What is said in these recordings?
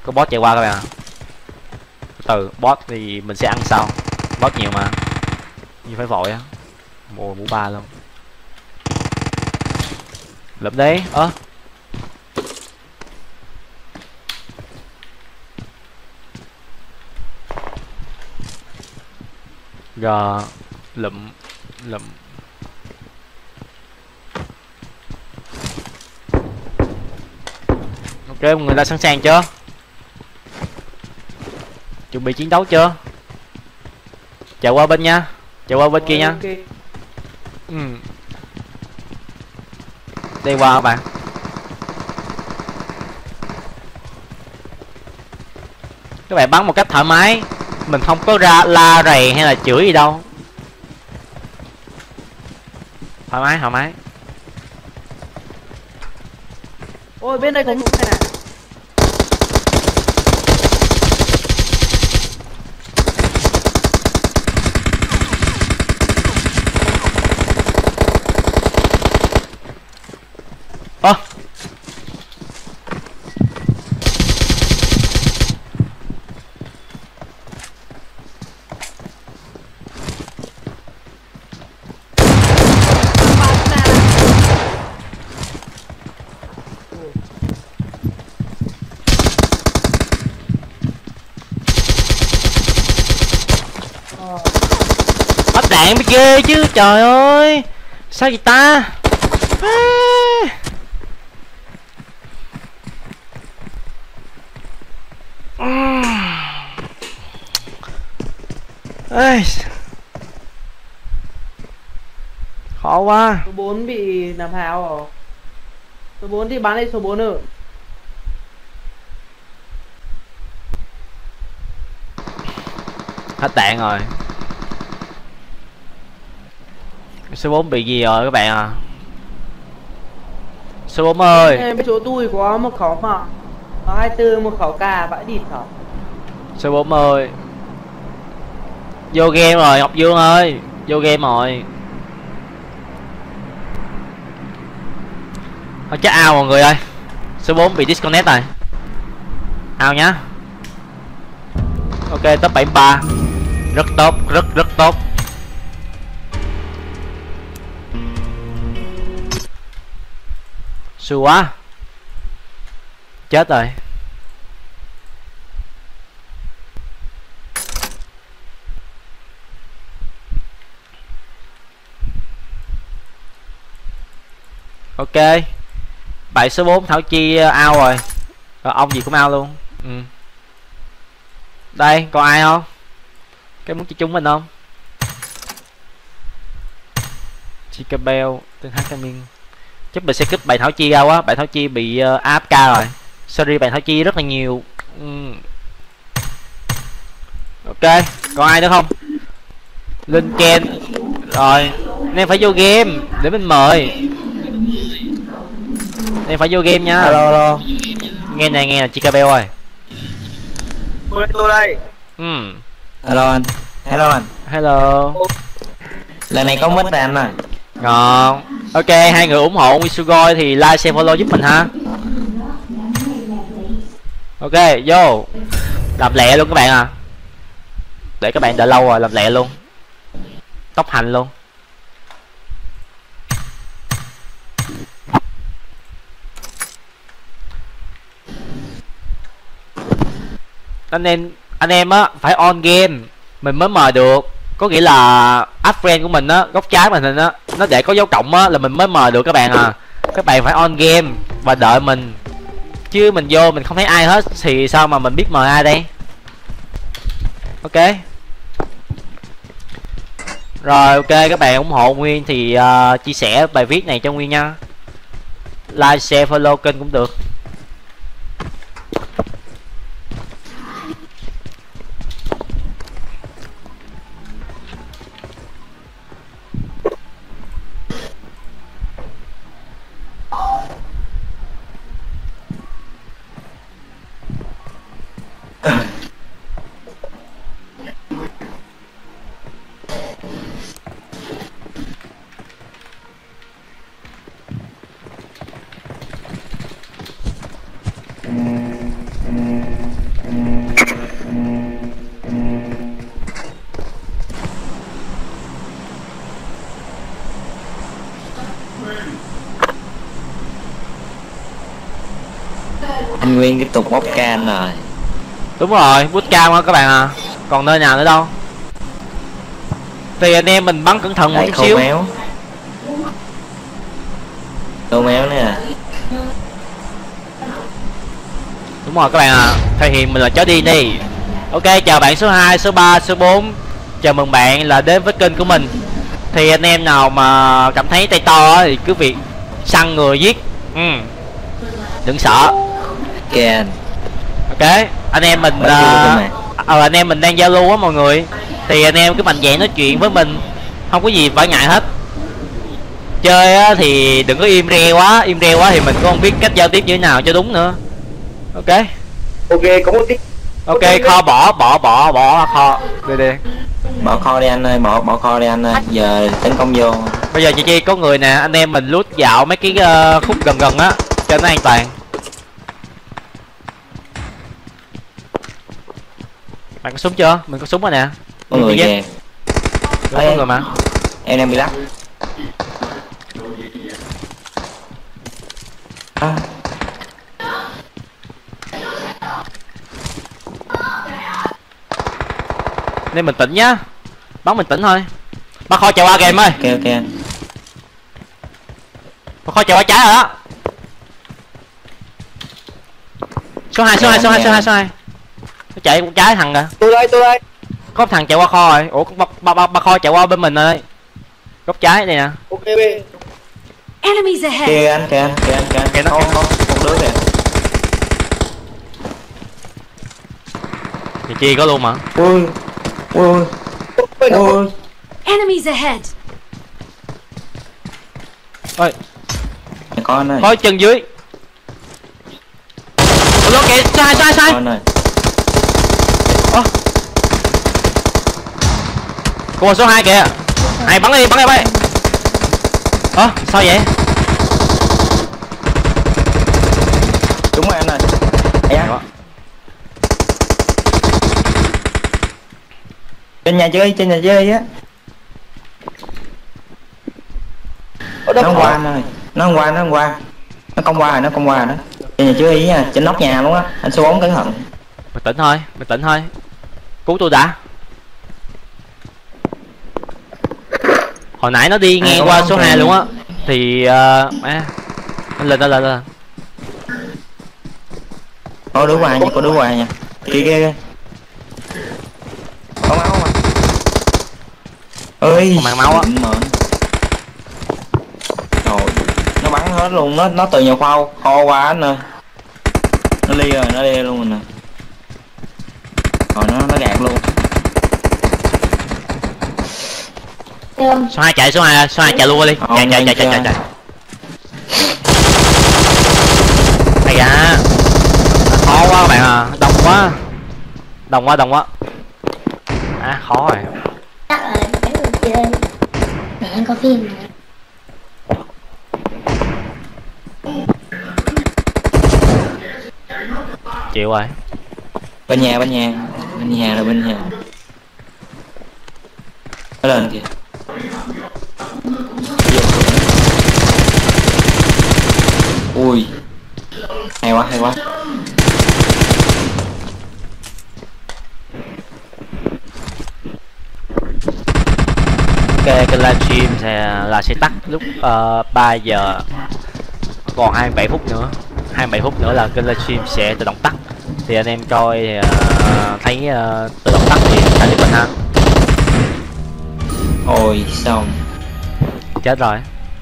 Có boss chạy qua các bạn à. Từ boss thì mình sẽ ăn sau. Boss nhiều mà. Nhưng phải vội á. Mùa mũ 3 luôn. Lụm đi. Rồi lụm. Ok, mọi người đã sẵn sàng chưa? Chuẩn bị chiến đấu chưa? Chạy qua bên nha. Chạy qua bên kia nha. Đi qua các bạn. Các bạn bắn một cách thoải mái. Mình không có ra la rầy hay là chửi gì đâu. Thoải mái. Ôi bên đây có một này này. Bắt đạn mới ghê chứ, trời ơi. Sao vậy ta? Khó quá. Số 4 bị nạp hào rồi. Số 4 thì bắn đi số 4 nữa. Hết đạn rồi. Số 4 bị gì rồi các bạn à? Số 4 ơi. Em chỗ tôi có một khẩu mà. Có 24 một khẩu cà vãi địt khẩu. Số 4 ơi. Vô game rồi Ngọc Dương ơi. Vô game rồi. Thôi chắc out mọi người ơi. Số 4 bị disconnect rồi. Out nhá. Ok, top 73. Rất tốt, rất tốt. Xui quá. Chết rồi. Ok. Bạn số 4 Thảo Chi out rồi. Rồi ông gì cũng out luôn. Đây, còn ai không? Cái muốn chơi chung mình không? Chica Bell, tên hát Camin. Chắc mình sẽ cúp bài Thảo Chi ra quá. Bài Thảo Chi bị AFK rồi. Sorry bài Thảo Chi rất là nhiều. Ok, còn ai nữa không? Linh Ken. Rồi, nên phải vô game để mình mời. Nên phải vô game nha. Hello. Nghe nè Chica Bell ơi. Tôi đây. Hello anh. Hello. Lần này có mất rồi anh à. Ngon. Ok, hai người ủng hộ Misugoi thì like, share, follow giúp mình ha. Ok, vô. Làm lẹ luôn các bạn à. Để các bạn đợi lâu rồi, làm lẹ luôn. Tốc hành luôn. Anh em á phải on game mình mới mời được. Có nghĩa là add friend của mình á, góc trái màn hình á, nó để có dấu cộng á là mình mới mời được các bạn à. Các bạn phải on game và đợi mình. Chứ mình vô mình không thấy ai hết thì sao mà mình biết mời ai đây. Ok. Rồi ok, các bạn ủng hộ Nguyên thì chia sẻ bài viết này cho Nguyên nha. Like, share, follow kênh cũng được. Nguyên tiếp tục bóp can rồi. Đúng rồi, bootcamp á các bạn à. Còn nơi nào nữa đâu. Thì anh em mình bắn cẩn thận một Lại chút khâu xíu. méo. Khâu méo nè. Đúng rồi các bạn à, thể hiện mình là chó đi đi. Ok, chào bạn số 2, số 3, số 4. Chào mừng bạn là đến với kênh của mình. Thì anh em nào mà cảm thấy tay to thì cứ việc săn người giết. Đừng sợ. Can. Ok, anh em mình anh em mình đang giao lưu á mọi người. Thì anh em cứ mạnh dạn nói chuyện với mình, không có gì phải ngại hết. Chơi á, thì đừng có im re quá thì mình cũng không biết cách giao tiếp như thế nào cho đúng nữa. Ok. Ok, có một tí. Ok, kho bỏ kho đi. Bỏ kho đi anh ơi, bỏ kho đi anh ơi. Giờ tấn công vô. Bây giờ chị Chi có người nè, anh em mình lút dạo mấy cái khúc gần gần á cho nó an toàn. Bạn có súng chưa? Mình có súng rồi nè. Có người kìa. Có người mà. Em đang bị lắc. Nên mình tỉnh nhá. Bắn mình tỉnh thôi. Bắn kho chạy qua kìa em ơi. Ok ok. Bắn kho chạy qua trái rồi đó. Số 2. Nó chạy con trái thằng kìa. Tôi đây. Có thằng chạy qua kho rồi. Ủa ba kho chạy qua bên mình rồi. Góc trái này nè. Ok. Enemies ahead. Kìa anh kìa. Không đứa kìa. Chị Chi có luôn mà. Ui. Enemies ahead. Ôi, Có anh ơi. có chân dưới. Ủa kìa, sai. Có anh ơi. Cô số 2 kìa. Ai bắn đi. Sao vậy? Đúng rồi anh ơi. Đó. Trên nhà chơi á. Nó không qua anh ơi. Nó không qua. Nó công qua rồi đó. Trên nhà chơi nha, trên nóc nhà luôn á. Anh số 4 cẩn thận. Bình tĩnh thôi. Cứu tôi đã. Hồi nãy nó đi ngang qua số 2 luôn á. Thì anh lên. Có đứa qua nha. Kìa. Có máu mà. Ơi. Còn màn máu á. Rồi. Nó bắn hết luôn, nó từ nhà kho qua anh ơi. Nó lia luôn rồi nè. Rồi nó gạt luôn. Số 2 chạy chạy luôn đi. Chạy. Ây da. Khó quá các bạn à, đông quá. Khó rồi. Chắc là phải người chơi. Mẹ anh có phim này. Chịu rồi. Bên nhà. Nó lên kìa. Ui. Hay quá. Ok, cái livestream sẽ tắt lúc 3 giờ. Còn 27 phút nữa. 27 phút nữa là cái livestream sẽ tự động tắt. Thì anh em coi thì, thấy tự động tắt thì trả giúp mình ha. Ôi xong. Chết rồi.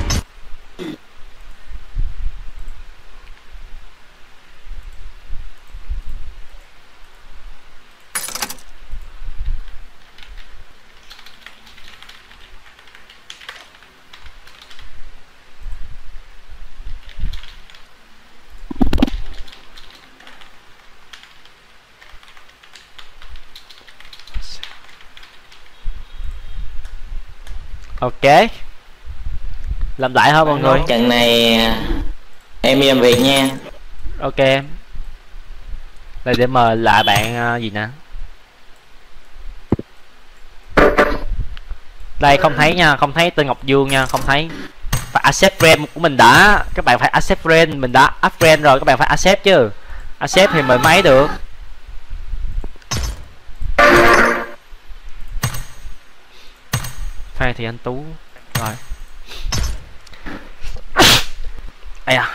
Ok. Làm lại hả mọi người? Trận này em đi làm việc nha. Ok. Đây để mời lại bạn gì nè. Đây không thấy nha, không thấy tên Ngọc Dương nha, không thấy. Phải accept friend của mình đã. Các bạn phải accept friend, mình đã add friend rồi, các bạn phải accept chứ. Accept thì mình mấy được. Phan thì anh Tú rồi. Ây à.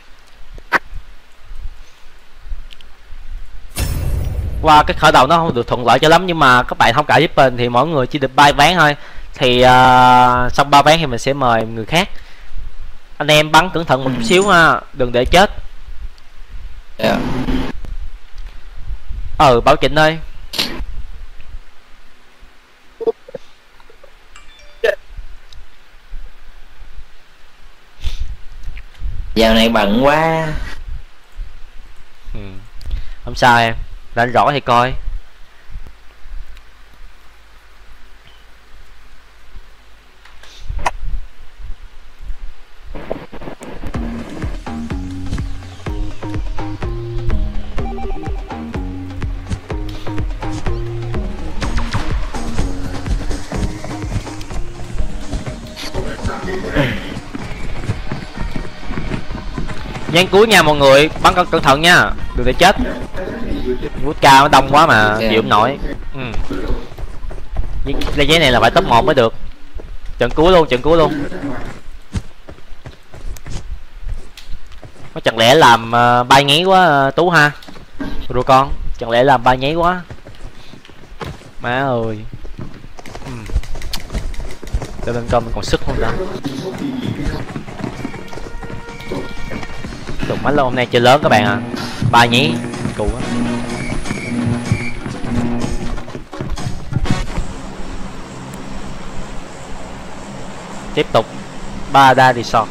Qua cái khởi đầu nó không được thuận lợi cho lắm, nhưng mà các bạn thông cảm giúp mình thì mỗi người chỉ được 3 ván thôi. Thì xong 3 ván thì mình sẽ mời người khác. Anh em bắn cẩn thận một chút xíu ha, đừng để chết. Bảo Trịnh ơi. Giờ này bận quá. Không sao em, rảnh rõ thì coi. Nhán cuối nha mọi người, bắn cẩn thận nha, đừng để chết. Vút cao nó đông quá mà chịu không nổi. Lấy giấy này là phải top 1 mới được. Trận cuối luôn. Có chẳng lẽ làm bay nháy quá Tú ha. Rồi con, chẳng lẽ làm bay nháy quá. Má ơi. Cho nên coi mình còn sức không ta. Đụng máy lâu hôm nay chơi lớn các bạn à. Ba nhí cụ á. Tiếp tục Bada Resort.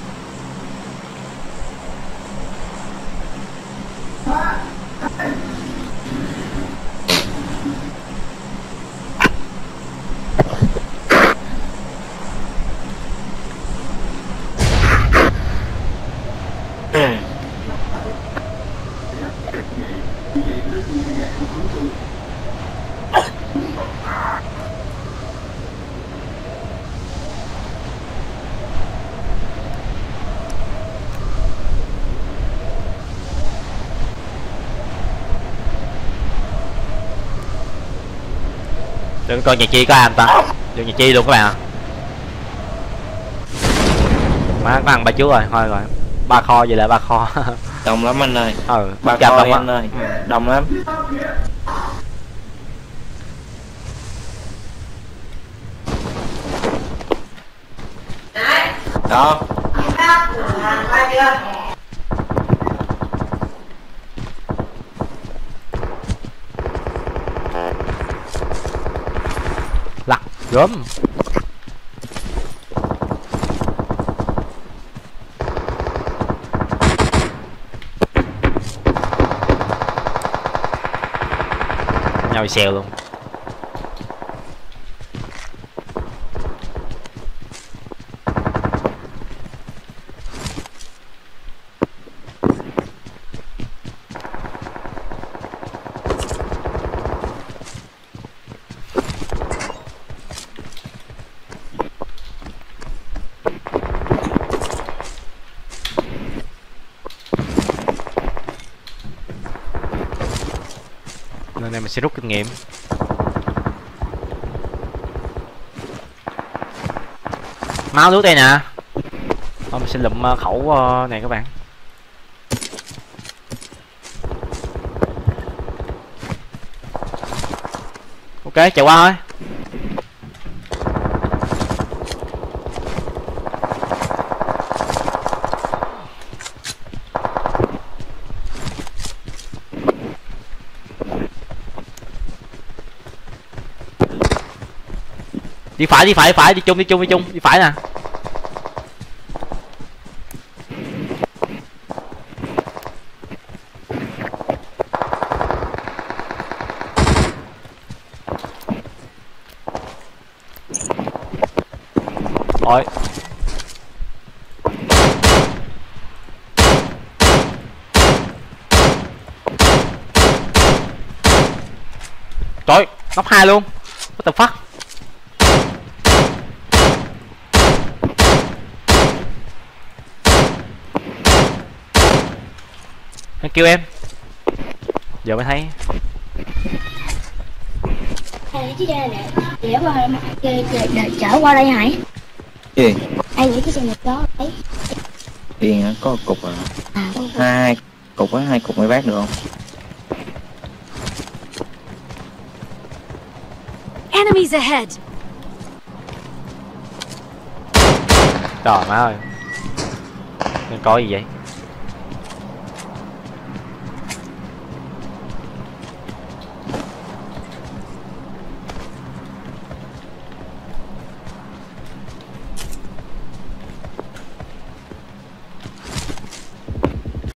Đừng coi nhà chi có am ta. Được nhà chi luôn các bạn ạ. Má có ăn ba chú rồi, thôi rồi. 3 kho vậy là 3 kho. Đông lắm anh ơi. 3 kho đông anh ơi. Đông lắm. Đó. Lặt gớm. Nhau xèo luôn. Nên đây mình sẽ rút kinh nghiệm. Máu nước đây nè. Thôi mình sẽ lụm khẩu này các bạn. Ok, chạy qua thôi. Đi phải, đi chung, đi phải nè. Rồi. Trời, nóc 2 luôn. What the fuck? Anh kêu em. giờ mới thấy. Chứ để qua chở qua đây Hải. Gì? Ai nghĩ cái xe này đó đấy. Tiền hả? Có một cục à? Hai cục á, 2 cục mới vác được không? Enemies ahead! Trời má ơi. Nên có gì vậy?